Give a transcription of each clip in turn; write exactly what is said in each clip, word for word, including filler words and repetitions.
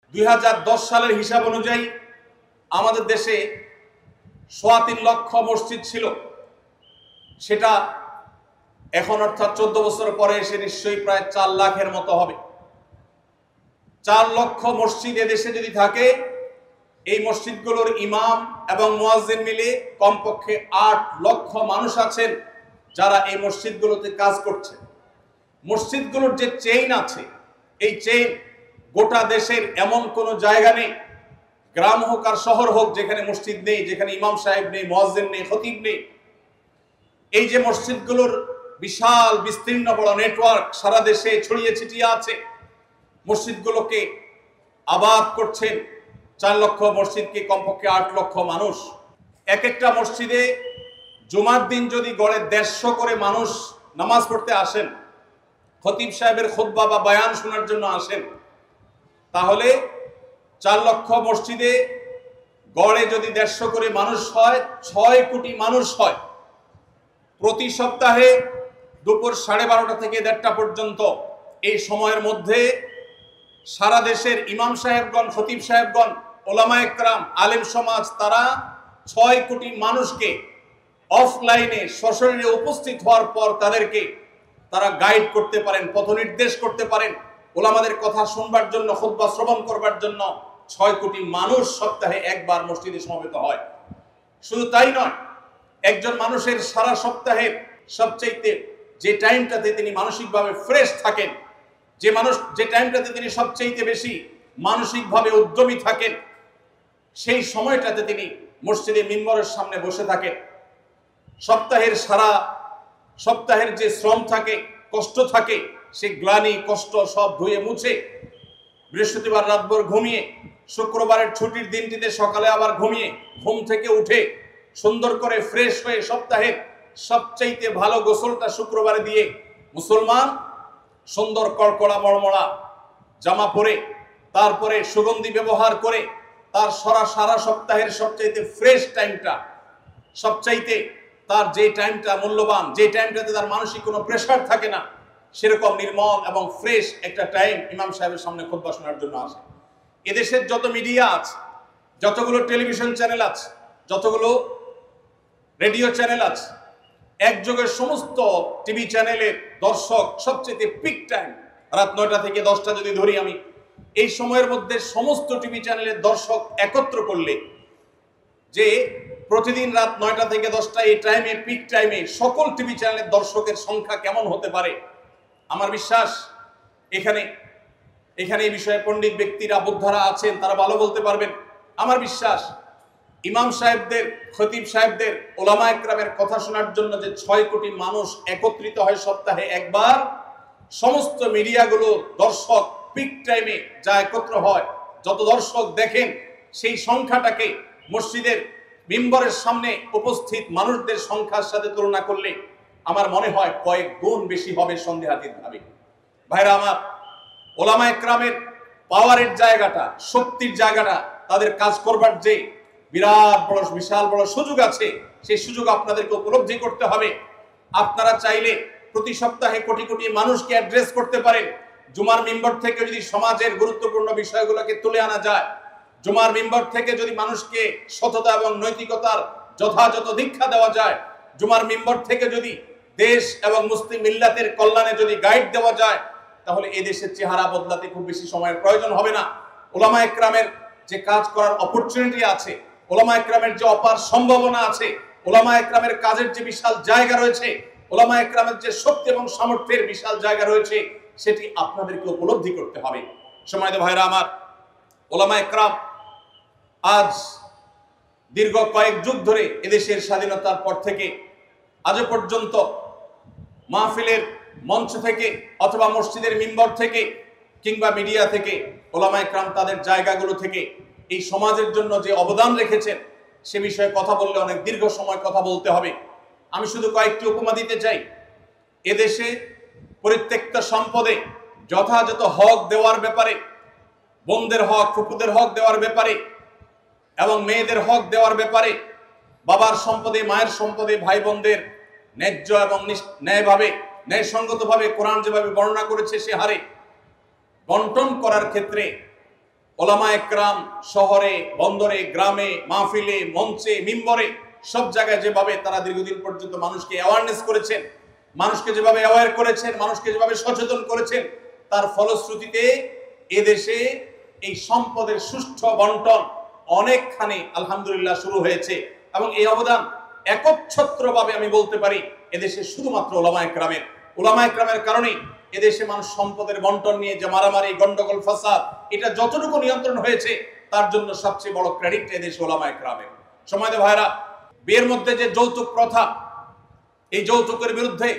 দুই হাজার দশ সালের হিসাব অনুযায়ী আমাদের দেশে সোয়া তিন লক্ষ মসজিদ ছিল। সেটা এখন অর্থাৎ চোদ্দ বছর পরে এসে নিশ্চয়ই প্রায় চার লাখের মতো হবে। চার লক্ষ মসজিদ এদেশে যদি থাকে, এই মসজিদগুলোর ইমাম এবং মুয়াজ্জিন মিলে কমপক্ষে আট লক্ষ মানুষ আছেন যারা এই মসজিদগুলোতে কাজ করছে। মসজিদগুলোর যে চেইন আছে, এই চেইন গোটা দেশের এমন কোনো জায়গা নেই, গ্রাম হোক আর শহর হোক, যেখানে মসজিদ নেই, যেখানে ইমাম সাহেব নেই, মুয়াজ্জিন নেই, খতিব নেই। এই যে মসজিদগুলোর বিশাল বিস্তীর্ণ বড় নেটওয়ার্ক সারা দেশে ছড়িয়ে ছিটিয়ে আছে, মসজিদগুলোকে আবাদ করছেন চার লক্ষ মসজিদকে কমপক্ষে আট লক্ষ মানুষ। এক একটা মসজিদে জুমার দিন যদি গড়ে দেড়শো করে মানুষ নামাজ পড়তে আসেন, খতিব সাহেবের খুতবা বা বয়ান শোনার জন্য আসেন, তাহলে চার লক্ষ মসজিদে গড়ে যদি দেড়শো করে মানুষ হয়, ছয় কোটি মানুষ হয়। প্রতি সপ্তাহে দুপুর সাড়ে বারোটা থেকে দেড়টা পর্যন্ত এই সময়ের মধ্যে সারা দেশের ইমাম সাহেবগণ, খতিব সাহেবগণ, ওলামা একরাম, আলেম সমাজ, তারা ছয় কোটি মানুষকে অফলাইনে সশরীরে উপস্থিত হওয়ার পর তাদেরকে তারা গাইড করতে পারেন, পথ নির্দেশ করতে পারেন। ওলামাদের কথা শুনবার জন্য, খুতবা শ্রবণ করবার জন্য ছয় কোটি মানুষ সপ্তাহে একবার মসজিদে সমবেত হয়। শুধু তাই নয়, একজন মানুষের সারা সপ্তাহের সবচাইতে যে টাইমটাতে তিনি মানসিকভাবে ফ্রেশ থাকেন, যে মানুষ যে টাইমটাতে তিনি সবচাইতে বেশি মানসিকভাবে উদ্যমী থাকেন, সেই সময়টাতে তিনি মসজিদে মিম্বরের সামনে বসে থাকেন। সপ্তাহের সারা সপ্তাহের যে শ্রম থাকে, কষ্ট থাকে, সে গ্লানি কষ্ট সব ধুয়ে মুছে বৃহস্পতিবার রাতভর ঘুমিয়ে, শুক্রবারের ছুটির দিনটিতে সকালে আবার ঘুমিয়ে ঘুম থেকে উঠে সুন্দর করে ফ্রেশ হয়ে সপ্তাহের সবচাইতে ভালো গোসলটা শুক্রবারে দিয়ে মুসলমান সুন্দর কড়কড়া মড়মড়া জামা পরে, তারপরে সুগন্ধি ব্যবহার করে তার সারা সারা সপ্তাহের সবচাইতে ফ্রেশ টাইমটা, সবচাইতে তার যে টাইমটা মূল্যবান, যে টাইমটাতে তার মানসিক কোনো প্রেশার থাকে না, সেরকম নির্মল এবং ফ্রেশ একটা টাইম ইমাম সাহেবের সামনে খুতবা শোনার জন্য আসে। এদেশের যত মিডিয়া আছে, যতগুলো টেলিভিশন চ্যানেল আছে, যতগুলো রেডিও চ্যানেল আছে, একযোগে সমস্ত টিভি চ্যানেলের দর্শক সবচেয়ে পিক টাইম রাত নয়টা থেকে দশটা যদি ধরি আমি, এই সময়ের মধ্যে সমস্ত টিভি চ্যানেলের দর্শক একত্র করলে যে প্রতিদিন রাত নয়টা থেকে দশটা এই টাইমে, পিক টাইমে সকল টিভি চ্যানেলের দর্শকের সংখ্যা কেমন হতে পারে, আমার বিশ্বাস এখানে এখানে এই বিষয়ে পণ্ডিত ব্যক্তিরা, বোদ্ধারা আছেন, তারা ভালো বলতে পারবেন। আমার বিশ্বাস ইমাম সাহেবদের, খতিব সাহেবদের, ওলামা একরামের কথা শোনার জন্য যে ছয় কোটি মানুষ একত্রিত হয় সপ্তাহে একবার, সমস্ত মিডিয়াগুলো দর্শক পিক টাইমে যা একত্র হয়, যত দর্শক দেখেন, সেই সংখ্যাটাকে মসজিদের মিম্বরের সামনে উপস্থিত মানুষদের সংখ্যার সাথে তুলনা করলে আমার মনে হয় কয়েক গুণ বেশি হবে সন্দেহাতীতভাবে। ভাইরা আমার, ওলামা একরামের পাওয়ারের জায়গাটা, শক্তির জায়গাটা, তাদের কাজ করবার যে বিরাট বড় বিশাল বড় সুযোগ আছে, সেই সুযোগ আপনাদেরকে উপলব্ধি করতে হবে। আপনারা চাইলে প্রতি সপ্তাহে কোটি কোটি মানুষকে অ্যাড্রেস করতে পারেন। জুমার মিম্বর থেকে যদি সমাজের গুরুত্বপূর্ণ বিষয়গুলোকে তুলে আনা যায়, জুমার মিম্বর থেকে যদি মানুষকে সততা এবং নৈতিকতার যথাযথ দীক্ষা দেওয়া যায়, জুমার মিম্বর থেকে যদি দেশ এবং মুসলিম মিল্লাতের কল্যাণে যদি গাইড দেওয়া যায়, তাহলে এই দেশের চেহারা বদলাতে খুব বেশি সময়ের প্রয়োজন হবে না। ওলামা একরামের যে কাজ করার অপরচুনিটি আছে, ওলামা একরামের যে অপার সম্ভাবনা আছে, ওলামা একরামের কাজের যে বিশাল জায়গা রয়েছে, ওলামা একরামের যে শক্তি এবং সামর্থ্যের বিশাল জায়গা রয়েছে, সেটি আপনাদেরকে উপলব্ধি করতে হবে। সম্মানিত ভাইরা আমার, ওলামা একরাম আজ দীর্ঘ কয়েক যুগ ধরে এদেশের স্বাধীনতার পর থেকে আজ পর্যন্ত মাহফিলের মঞ্চ থেকে অথবা মসজিদের মিম্বর থেকে কিংবা মিডিয়া থেকে ওলামা একরাম তাদের জায়গাগুলো থেকে এই সমাজের জন্য যে অবদান রেখেছেন, সে বিষয়ে কথা বললে অনেক দীর্ঘ সময় কথা বলতে হবে। আমি শুধু কয়েকটি উপমা দিতে চাই। এদেশে পরিত্যক্ত সম্পদে যথাযথ হক দেওয়ার ব্যাপারে, বোনদের হক, ফুপুদের হক দেওয়ার ব্যাপারে এবং মেয়েদের হক দেওয়ার ব্যাপারে, বাবার সম্পদে, মায়ের সম্পদে ভাই বোনদের ন্যায্য এবং ন্যায়ভাবে, ন্যায়সঙ্গতভাবে কোরআন যেভাবে বর্ণনা করেছে সে হারে বন্টন করার ক্ষেত্রে ওলামা একরাম শহরে, বন্দরে, গ্রামে, মাহফিলে, মঞ্চে, মিম্বরে সব জায়গায় যেভাবে তারা দীর্ঘদিন পর্যন্ত মানুষকে অ্যাওয়ারনেস করেছেন, মানুষকে যেভাবে অ্যাওয়ার করেছেন, মানুষকে যেভাবে সচেতন করেছেন, তার ফলশ্রুতিতে এদেশে এই সম্পদের সুষ্ঠু বন্টন অনেকখানি আলহামদুলিল্লাহ শুরু হয়েছে। এবং এই অবদান একচ্ছত্রভাবে আমি বলতে পারি এদেশে শুধুমাত্র ওলামা একরামের। ওলামা একরামের কারণেই এদেশে মানুষ সম্পদের বন্টন নিয়ে যে মারামারি, গন্ডগোল, ফাসাদ, এটা যতটুকু নিয়ন্ত্রণ হয়েছে তার জন্য সবচেয়ে বড় ক্রেডিট এদেশে ওলামা একরামের। সময়তে ভাইরা, বিয়ের মধ্যে যে যৌতুক প্রথা, এই যৌতুকের বিরুদ্ধে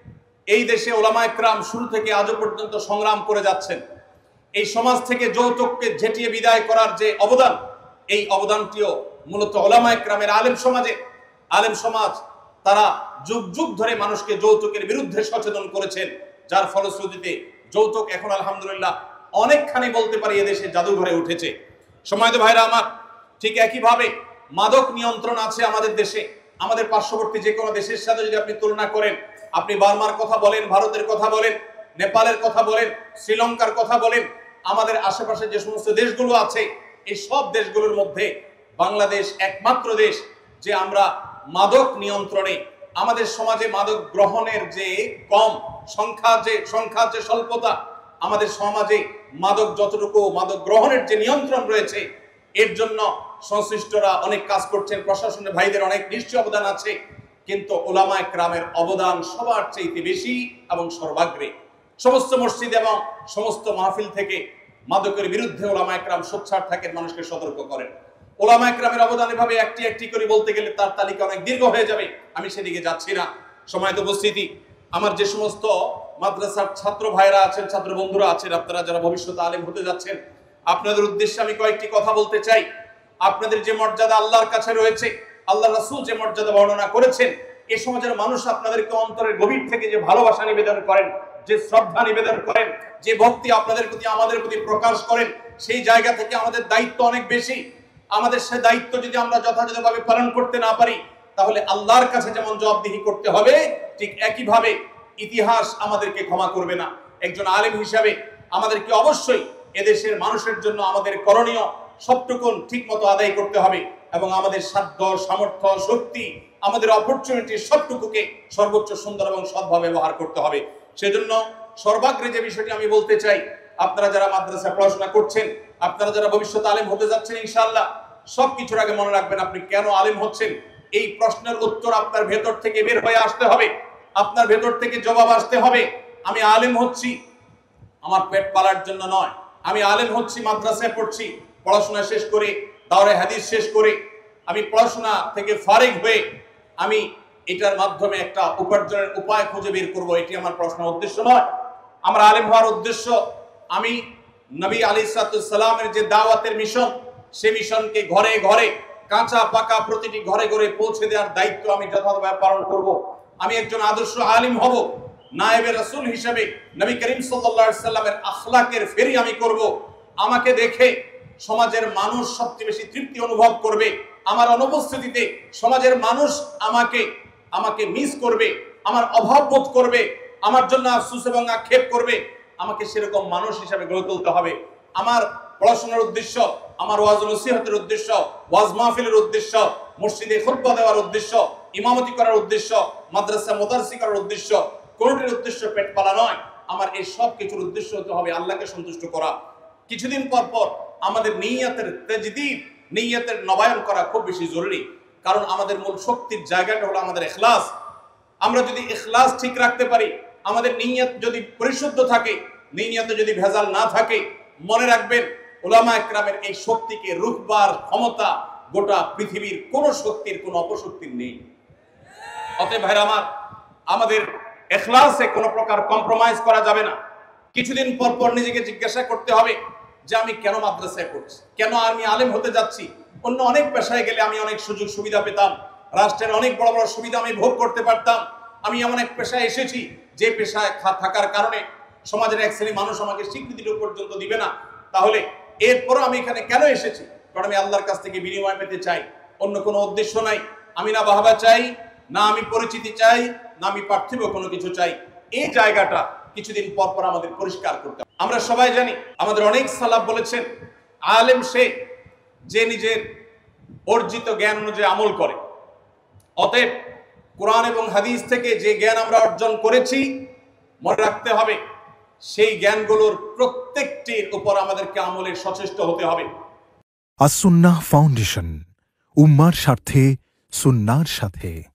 এই দেশে ওলামা একরাম শুরু থেকে আজও পর্যন্ত সংগ্রাম করে যাচ্ছেন। এই সমাজ থেকে যৌতুককে ঝেঁটিয়ে বিদায় করার যে অবদান, এই অবদানটিও মূলত ওলামা একরামের। আলেম সমাজে, আলেম সমাজ তারা যুগ যুগ ধরে মানুষকে যৌতুকের বিরুদ্ধে সচেতন করেছেন, যার ফলশ্রুতিতে যৌতুক এখন আলহামদুলিল্লাহ অনেকখানি বলতে পারি এদেশে জাদুঘরে উঠেছে। সময়ত ভাইরা আমার, ঠিক একইভাবে মাদক নিয়ন্ত্রণ আছে আমাদের দেশে। আমাদের পার্শ্ববর্তী যে কোনো দেশের সাথে যদি আপনি তুলনা করেন, আপনি বার্মার কথা বলেন, ভারতের কথা বলেন, নেপালের কথা বলেন, শ্রীলঙ্কার কথা বলেন, আমাদের আশেপাশে যে সমস্ত দেশগুলো আছে, এই সব দেশগুলোর মধ্যে বাংলাদেশ একমাত্র দেশ যে আমরা মাদক নিয়ন্ত্রণে, আমাদের সমাজে মাদক গ্রহণের যে কম সংখ্যা, যে সংখ্যার যে স্বল্পতা, আমাদের সমাজে মাদক যতটুকু মাদক গ্রহণের যে নিয়ন্ত্রণ রয়েছে, এর জন্য সংশ্লিষ্টরা অনেক কাজ করছেন, প্রশাসনের ভাইদের অনেক নিশ্চয় অবদান আছে, কিন্তু ওলামা একরামের অবদান সবার চাইতে বেশি এবং সর্বাগ্রে। সমস্ত মসজিদ এবং সমস্ত মাহফিল থেকে মাদকের বিরুদ্ধে ওলামা একরাম সোচ্চার থাকেন, মানুষকে সতর্ক করেন। ওলামা একরামের অবদান এভাবে একটি একটি করে বলতে গেলে তার তালিকা অনেক দীর্ঘ হয়ে যাবে, আমি সেদিকে যাচ্ছি না। সময়ত উপস্থিতি, আমার যে সমস্ত মাদ্রাসার ছাত্র ভাইরা আছেন, ছাত্র বন্ধুরা আছেন, আপনারা যারা ভবিষ্যতে আলেম হতে যাচ্ছেন, আপনাদের উদ্দেশ্যে আমি কয়েকটি কথা বলতে চাই। আপনাদের যে মর্যাদা আল্লাহর কাছে রয়েছে, আল্লাহ রাসূল যে মর্যাদা বর্ণনা করেছেন, এই সমাজের মানুষ আপনাদেরকে অন্তরের গভীর থেকে যে ভালোবাসা নিবেদন করেন, যে শ্রদ্ধা নিবেদন করেন, যে ভক্তি আপনাদের প্রতি আমাদের প্রতি প্রকাশ করেন, সেই জায়গা থেকে আমাদের দায়িত্ব অনেক বেশি। আমাদের সে দায়িত্ব যদি আমরা যথাযথভাবে পালন করতে না পারি, তাহলে আল্লাহর কাছে যেমন জবাবদিহি করতে হবে, ঠিক একইভাবে ইতিহাস আমাদেরকে ক্ষমা করবে না। একজন আলেম হিসাবে আমাদেরকে অবশ্যই এদেশের মানুষের জন্য আমাদের করণীয় সবটুকুন ঠিক মতো আদায় করতে হবে এবং আমাদের সাধ্য, সামর্থ্য, শক্তি, আমাদের অপরচুনিটি সবটুকুকে সর্বোচ্চ সুন্দর এবং সৎভাবে ব্যবহার করতে হবে। সেজন্য সর্বাগ্রে যে বিষয়টি আমি বলতে চাই, আপনারা যারা মাদ্রাসায় পড়াশোনা করছেন, আপনারা যারা ভবিষ্যতে আলেম হতে যাচ্ছেন, ইনশাআল্লাহ সবকিছুর আগে মনে রাখবেন আপনি কেন আলেম হচ্ছেন। এই প্রশ্নের উত্তর আপনার ভেতর থেকে বের হয়ে আসতে হবে, আপনার ভেতর থেকে জবাব আসতে হবে। আমি আলেম হচ্ছি আমার পেট পালার জন্য নয়, আমি আলেম হচ্ছি মাদ্রাসায় পড়ছি, পড়াশোনা শেষ করে, দাওরে হাদিস শেষ করে আমি পড়াশোনা থেকে ফারিগ হয়ে আমি এটার মাধ্যমে একটা উপার্জনের উপায় খুঁজে বের করব, এটি আমার পড়াশোনার উদ্দেশ্য নয়। আমার আলেম হওয়ার উদ্দেশ্য, আমি নবী আলাইহিস সালামের যে দাওয়াতের মিশন, সে মিশনকে ঘরে ঘরে, কাঁচা পাকা প্রতিটি ঘরে ঘরে পৌঁছে দেওয়ার দায়িত্ব আমি যথাযথভাবে পালন করব। আমি একজন আদর্শ আলিম হব, নায়েবে রাসূল হিসেবে নবী করিম সাল্লাল্লাহু আলাইহি সাল্লামের আখলাকের ফেরি আমি করব। আমাকে দেখে সমাজের মানুষ সবচেয়ে বেশি তৃপ্তি অনুভব করবে। আমার অনুপস্থিতিতে সমাজের মানুষ আমাকে আমাকে মিস করবে, আমার অভাব বোধ করবে, আমার জন্য আফসোস এবং আক্ষেপ করবে। আমাকে সেরকম মানুষ হিসেবে গড়ে তুলতে হবে। আমার পড়াশোনার উদ্দেশ্য, আমার ওয়াজ নসিহতের উদ্দেশ্য, ওয়াজ মাহফিলের উদ্দেশ্য, মসজিদে খুতবা দেওয়ার উদ্দেশ্য, ইমামতি করার উদ্দেশ্য, মাদ্রাসা মুদাররিসি করার উদ্দেশ্য, কোনটির উদ্দেশ্য পেট পালা নয়। আমার এই সব কিছুর উদ্দেশ্য হতে হবে আল্লাহকে সন্তুষ্ট করা। কিছুদিন পর পর আমাদের নিয়তের তাজদীদ, নিয়তের নবায়ন করা খুব বেশি জরুরি, কারণ আমাদের মূল শক্তির জায়গাটা হলো আমাদের ইখলাস। আমরা যদি ইখলাস ঠিক রাখতে পারি, আমাদের নিয়ত যদি পরিশুদ্ধ থাকে, নিয়তে যদি ভেজাল না থাকে, মনে রাখবেন উলামা একরামের এই শক্তিকে রুখবার ক্ষমতা গোটা পৃথিবীর কোন শক্তির, কোন অপশক্তির নেই। অতএব ভাইরা আমার, আমাদের ইখলাসে কোনো প্রকার কম্প্রোমাইজ করা যাবে না। কিছুদিন পর পর নিজেকে জিজ্ঞাসা করতে হবে যে আমি কেন মাদ্রাসায় পড়ছি, কেন আমি আলেম হতে যাচ্ছি। অন্য অনেক পেশায় গেলে আমি অনেক সুযোগ সুবিধা পেতাম, রাষ্ট্রের অনেক বড় বড় সুবিধা আমি ভোগ করতে পারতাম। আমি এমন এক পেশায় এসেছি যে পেশায় থাকার কারণে সমাজের এক শ্রেণী মানুষ আমাকে স্বীকৃতিটা পর্যন্ত দিবে না। তাহলে এরপরও আমি এখানে কেন এসেছি? কারণ আমি আল্লাহর কাছ থেকে বিনিময় পেতে চাই, অন্য কোনো উদ্দেশ্য নাই। আমি না বাহবা চাই, না আমি পরিচিতি চাই, না আমি পার্থিব কোনো কিছু চাই। এই জায়গাটা কিছুদিন পর পর আমাদের পরিষ্কার করতে হবে। আমরা সবাই জানি, আমাদের অনেক সালাফ বলেছেন, আলেম সে যে নিজের অর্জিত জ্ঞান অনুযায়ী আমল করে। অতএব কোরআন এবং হাদিস থেকে যে জ্ঞান আমরা অর্জন করেছি, মনে রাখতে হবে সেই জ্ঞানগুলোর প্রত্যেকটির উপর আমাদেরকে আমলে সচেষ্ট হতে হবে। আস-সুন্নাহ ফাউন্ডেশন, উম্মার স্বার্থে সুন্নাহর সাথে।